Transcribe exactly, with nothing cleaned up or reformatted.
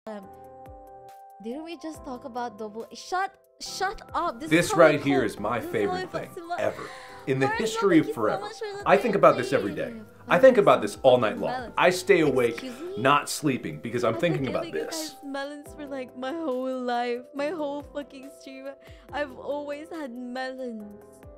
Um, didn't we just talk about double? Shut, shut up. This, This is right how here I is my this favorite how I thing feel- ever. In the Marshall, history thank of you so forever. much for the I think about this every day. thing. I think about this all night long. Melons. I stay awake, Excuse me? not sleeping, because I'm I've thinking been about giving you this. guys melons for like my whole life, my whole fucking stream. I've always had melons.